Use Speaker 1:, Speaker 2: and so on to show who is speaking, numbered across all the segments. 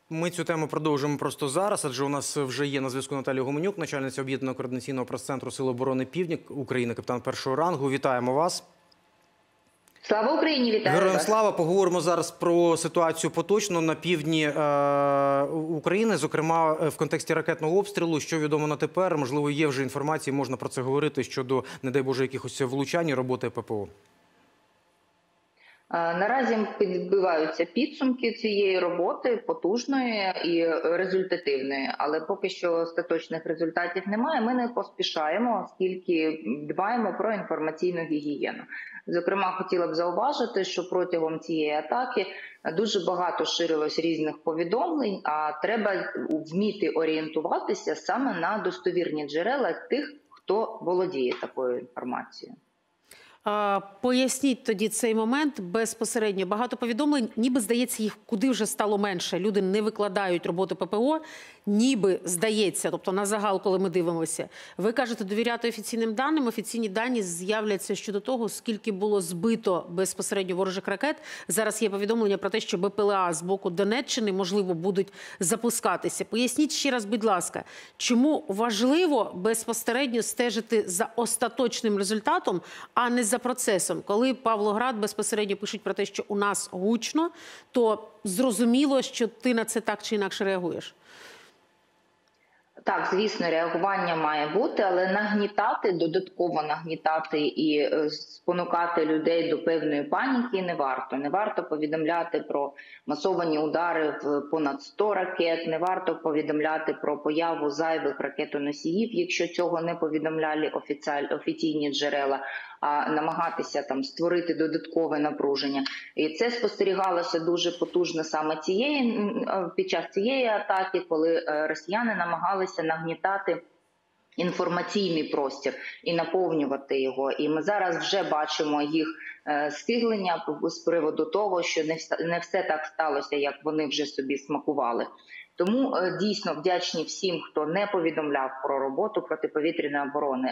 Speaker 1: Ми цю тему продовжимо просто зараз, адже у нас вже є на зв'язку Наталія Гуменюк, начальниця Об'єднаного координаційного прес-центру Сил оборони Південь України, капітан першого рангу. Вітаємо вас.
Speaker 2: Слава Україні, вітаю
Speaker 1: Героям
Speaker 2: вас.
Speaker 1: слава. Поговоримо зараз про ситуацію поточно на півдні України, зокрема в контексті ракетного обстрілу. Що відомо на тепер? Можливо, є вже інформація, можна про це говорити щодо, не дай Боже, якихось влучань і роботи ППО.
Speaker 2: Наразі підбиваються підсумки цієї роботи, потужної і результативної, але поки що остаточних результатів немає. Ми не поспішаємо, оскільки дбаємо про інформаційну гігієну. Зокрема, хотіла б зауважити, що протягом цієї атаки дуже багато ширилось різних повідомлень, а треба вміти орієнтуватися саме на достовірні джерела тих, хто володіє такою інформацією.
Speaker 3: Поясніть тоді цей момент безпосередньо. Багато повідомлень, ніби, здається, їх куди вже стало менше. Люди не викладають роботу ППО, ніби, здається, тобто на загал, коли ми дивимося. Ви кажете, довіряти офіційним даним. Офіційні дані з'являться щодо того, скільки було збито безпосередньо ворожих ракет. Зараз є повідомлення про те, що БПЛА з боку Донеччини, можливо, будуть запускатися. Поясніть ще раз, будь ласка, чому важливо безпосередньо стежити за остаточним результатом, а не за процесом. Коли Павлоград безпосередньо пишуть про те, що у нас гучно, то зрозуміло, що ти на це так чи інакше реагуєш.
Speaker 2: Так, звісно, реагування має бути, але нагнітати, додатково нагнітати і спонукати людей до певної паніки не варто. Не варто повідомляти про масовані удари в понад 100 ракет, не варто повідомляти про появу зайвих ракетоносіїв, якщо цього не повідомляли офіційні джерела, а намагатися там створити додаткове напруження. І це спостерігалося дуже потужно саме під час цієї атаки, коли росіяни намагалися нагнітати інформаційний простір і наповнювати його. І ми зараз вже бачимо їх скиглення з приводу того, що не все так сталося, як вони вже собі смакували. Тому дійсно вдячні всім, хто не повідомляв про роботу протиповітряної оборони.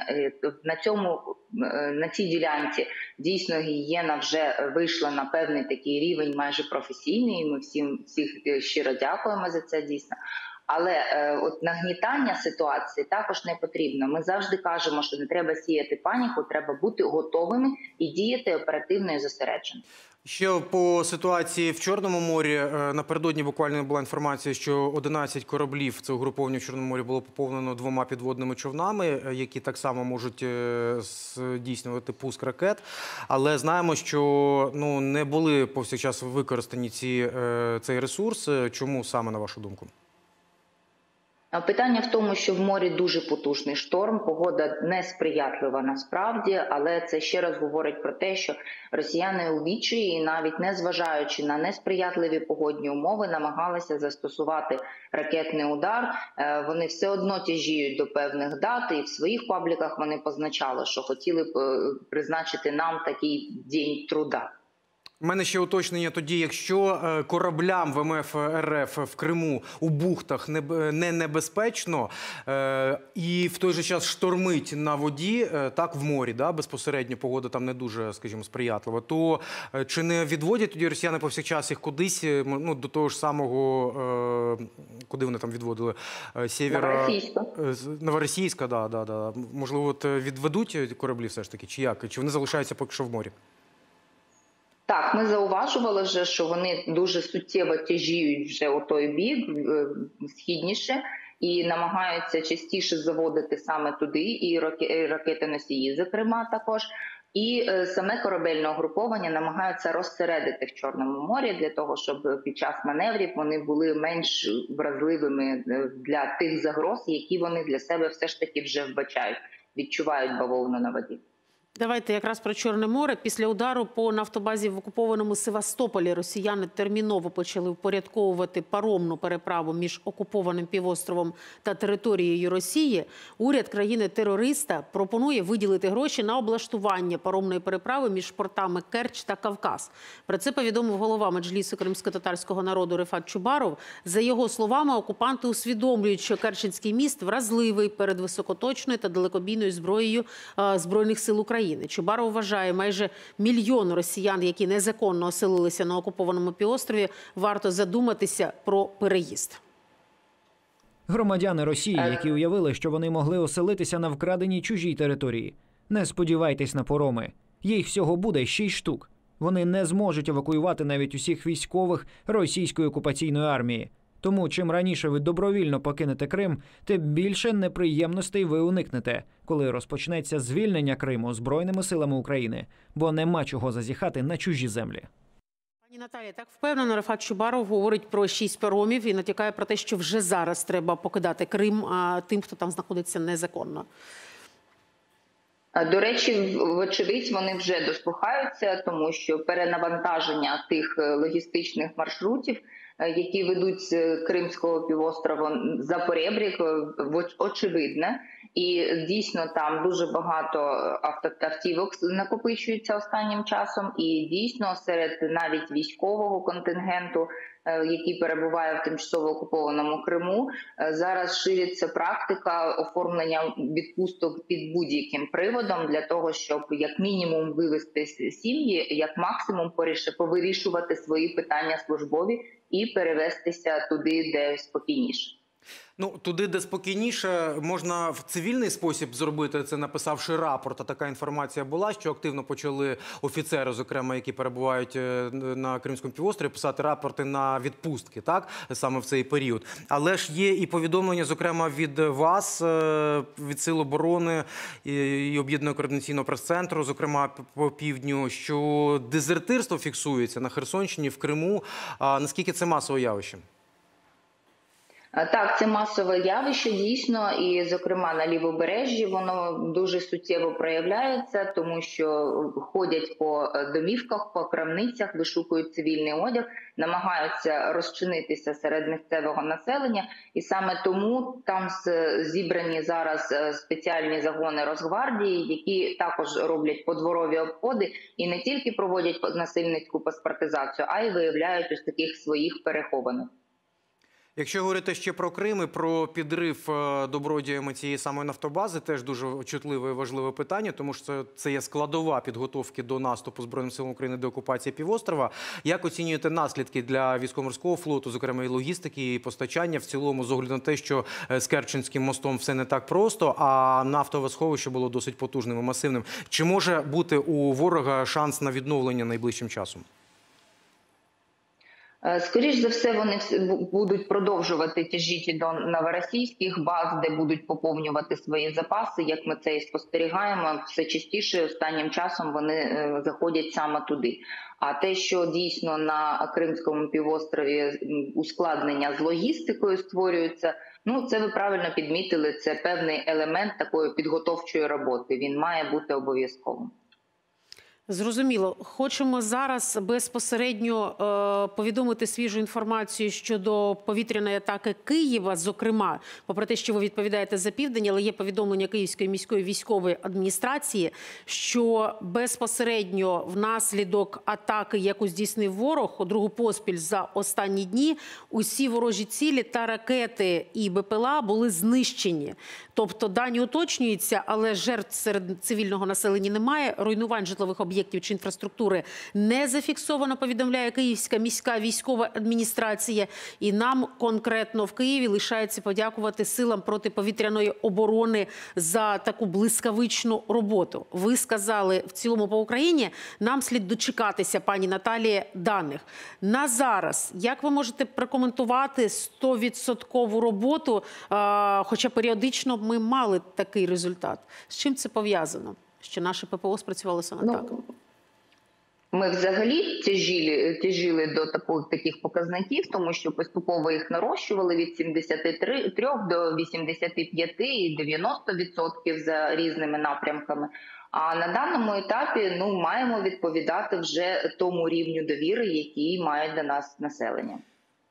Speaker 2: На цій ділянці дійсно гігієна вже вийшла на певний такий рівень майже професійний, і ми всіх щиро дякуємо за це дійсно. Але от нагнітання ситуації також не потрібно. Ми завжди кажемо, що не треба сіяти паніку, треба бути готовими і діяти оперативно і зосереджено.
Speaker 1: Ще по ситуації в Чорному морі. Напередодні буквально була інформація, що 11 кораблів, це угруповання в Чорному морі, було поповнено 2 підводними човнами, які так само можуть здійснювати пуск ракет. Але знаємо, що не були повсякчас використані цей ресурс. Чому саме, на вашу думку?
Speaker 2: Питання в тому, що в морі дуже потужний шторм, погода несприятлива насправді, але це ще раз говорить про те, що росіяни у відчаї, і навіть незважаючи на несприятливі погодні умови, намагалися застосувати ракетний удар. Вони все одно тяжіють до певних дат, і в своїх пабліках вони позначали, що хотіли б призначити нам такий день труда.
Speaker 1: У мене ще уточнення тоді, якщо кораблям ВМФ РФ в Криму у бухтах не небезпечно і в той же час штормить на воді, так, в морі, да, безпосередньо погода там не дуже, скажімо, сприятлива, то чи не відводять тоді росіяни повсякчас їх кудись, до того ж самого, куди вони там відводили? Новоросійська, да. Можливо, от відведуть кораблі все ж таки, чи як? Чи вони залишаються поки що в морі?
Speaker 2: Так, ми зауважували вже, що вони дуже суттєво тяжіють вже у той бік, східніше, і намагаються частіше заводити саме туди, і ракетоносії, зокрема, також. І саме корабельне угруповання намагаються розсередити в Чорному морі для того, щоб під час маневрів вони були менш вразливими для тих загроз, які вони для себе все ж таки вже вбачають, відчувають бавовну на воді.
Speaker 3: Давайте якраз про Чорне море. Після удару по нафтобазі в окупованому Севастополі росіяни терміново почали впорядковувати паромну переправу між окупованим півостровом та територією Росії. Уряд країни-терориста пропонує виділити гроші на облаштування паромної переправи між портами Керч та Кавказ. Про це повідомив голова Меджлісу кримськотатарського народу Рефат Чубаров. За його словами, окупанти усвідомлюють, що Керченський міст вразливий перед високоточною та далекобійною зброєю Збройних сил України. України. Чубаров вважає, майже 1 мільйон росіян, які незаконно оселилися на окупованому півострові, варто задуматися про переїзд.
Speaker 4: Громадяни Росії, які уявили, що вони могли оселитися на вкраденій чужій території. Не сподівайтесь на пороми. Їх всього буде 6 штук. Вони не зможуть евакуювати навіть усіх військових російської окупаційної армії. Тому чим раніше ви добровільно покинете Крим, тим більше неприємностей ви уникнете, коли розпочнеться звільнення Криму Збройними силами України, бо нема чого зазіхати на чужі землі.
Speaker 3: Пані Наталія, так впевнено, Рефат Чубаров говорить про 6 паромів і натякає про те, що вже зараз треба покидати Крим тим, хто там знаходиться незаконно.
Speaker 2: До речі, вочевидь, вони вже дослухаються, тому що перенавантаження тих логістичних маршрутів, які ведуть з Кримського півострова за поребрік, очевидне. І дійсно там дуже багато автівок накопичується останнім часом. І дійсно серед навіть військового контингенту, який перебуває в тимчасово окупованому Криму, зараз шириться практика оформлення відпусток під будь-яким приводом для того, щоб як мінімум вивести сім'ї, як максимум повирішувати свої питання службові і перевестися туди, де спокійніше.
Speaker 1: Ну, туди, де спокійніше, можна в цивільний спосіб зробити це, написавши рапорт. А така інформація була, що активно почали офіцери, зокрема, які перебувають на Кримському півострові, писати рапорти на відпустки, так? Саме в цей період. Але ж є і повідомлення, зокрема, від вас, від Сил оборони і Об'єднаного координаційного прес-центру, зокрема, по півдню, що дезертирство фіксується на Херсонщині, в Криму. А наскільки це масове явище?
Speaker 2: Так, це масове явище, дійсно, і, зокрема, на Лівобережжі воно дуже суттєво проявляється, тому що ходять по домівках, по крамницях, вишукують цивільний одяг, намагаються розчинитися серед місцевого населення, і саме тому там зібрані зараз спеціальні загони Росгвардії, які також роблять подворові обходи і не тільки проводять насильницьку паспортизацію, а й виявляють ось таких своїх перехованих.
Speaker 1: Якщо говорити ще про Крим і про підрив добродіями цієї самої нафтобази, теж дуже чутливе і важливе питання, тому що це є складова підготовки до наступу Збройним силам України до окупації півострова. Як оцінюєте наслідки для військово-морського флоту, зокрема і логістики, і постачання, в цілому, з огляду на те, що з Керченським мостом все не так просто, а нафтове сховище було досить потужним і масивним? Чи може бути у ворога шанс на відновлення найближчим часом?
Speaker 2: Скоріш за все, вони будуть продовжувати тяжіти до новоросійських баз, де будуть поповнювати свої запаси. Як ми це і спостерігаємо, все частіше останнім часом вони заходять саме туди. А те, що дійсно на Кримському півострові ускладнення з логістикою створюються, ну це ви правильно підмітили, це певний елемент такої підготовчої роботи. Він має бути обов'язковим.
Speaker 3: Зрозуміло. Хочемо зараз безпосередньо повідомити свіжу інформацію щодо повітряної атаки Києва, зокрема, попри те, що ви відповідаєте за південь, але є повідомлення Київської міської військової адміністрації, що безпосередньо внаслідок атаки, яку здійснив ворог, другу поспіль за останні дні, усі ворожі цілі та ракети і БПЛА були знищені. Тобто дані уточнюються, але жертв серед цивільного населення немає, руйнувань житлових об'єктів чи інфраструктури не зафіксовано, повідомляє Київська міська військова адміністрація. І нам конкретно в Києві лишається подякувати силам протиповітряної оборони за таку блискавичну роботу. Ви сказали, в цілому по Україні нам слід дочекатися, пані Наталії, даних. На зараз, як ви можете прокоментувати 100% роботу, хоча періодично ми мали такий результат? З чим це пов'язано? Що наше ППО спрацювало саме так?
Speaker 2: Ми взагалі тяжіли до таких показників, тому що поступово їх нарощували від 73 до 85 і 90% за різними напрямками. А на даному етапі маємо відповідати вже тому рівню довіри, який має до нас населення.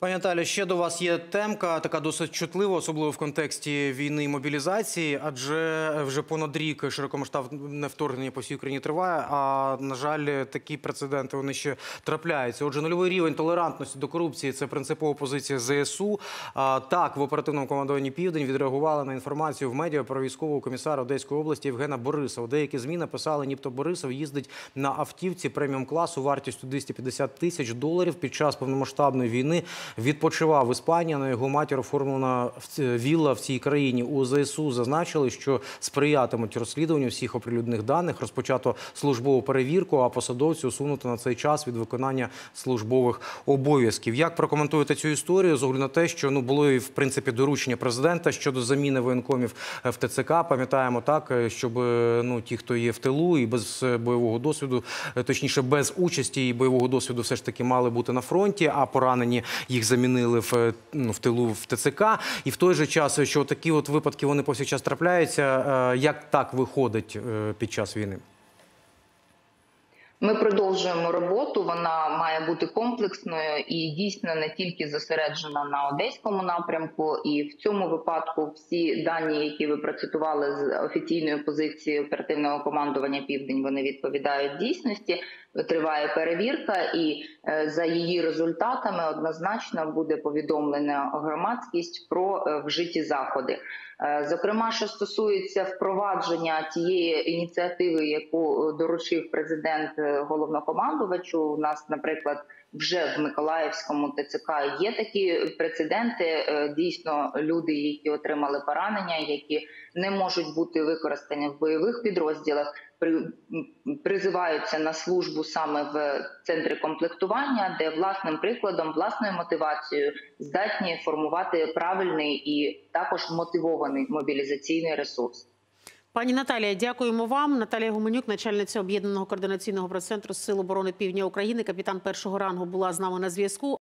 Speaker 1: Пані Наталі, ще до вас є темка, така досить чутлива, особливо в контексті війни і мобілізації, адже вже понад рік широкомасштабне вторгнення по всій Україні триває, а, на жаль, такі прецеденти, вони ще трапляються. Отже, нульовий рівень толерантності до корупції – це принципова позиція ЗСУ. Так, в оперативному командуванні «Південь» відреагували на інформацію в медіа про військового комісара Одеської області Євгена Борисова. Деякі ЗМІ написали, нібито Борисов їздить на автівці преміум-класу вартістю $250 тисяч під час повномасштабної війни. Відпочивав в Іспанії, на його матір оформлена вілла в цій країні. У ЗСУ зазначили, що сприятимуть розслідуванню всіх оприлюднених даних, розпочато службову перевірку, а посадовці усунути на цей час від виконання службових обов'язків. Як прокоментуєте цю історію з огляду на те, що було і в принципі доручення президента щодо заміни воєнкомів в ТЦК? Пам'ятаємо так, щоб ті, хто є в тилу і без бойового досвіду, точніше без участі і бойового досвіду, все ж таки мали бути на фронті, а поранені їх замінили в тилу в ТЦК. І в той же час, що такі от випадки, вони повсякчас трапляються, як так виходить під час війни?
Speaker 2: Ми продовжуємо роботу, вона має бути комплексною і дійсно не тільки зосереджена на Одеському напрямку. І в цьому випадку всі дані, які ви процитували з офіційної позиції оперативного командування «Південь», вони відповідають дійсності. Триває перевірка і за її результатами однозначно буде повідомлена громадськість про вжиті заходи. Зокрема, що стосується впровадження тієї ініціативи, яку доручив президент головнокомандувачу, у нас, наприклад, вже в Миколаївському ТЦК є такі прецеденти. Дійсно, люди, які отримали поранення, які не можуть бути використані в бойових підрозділах, призиваються на службу саме в центрі комплектування, де власним прикладом, власною мотивацією здатні формувати правильний і також мотивований мобілізаційний ресурс.
Speaker 3: Пані Наталія, дякуємо вам. Наталія Гуменюк, начальниця Об'єднаного координаційного прес-центру Сил оборони Півдня України, капітан першого рангу, була з нами на зв'язку.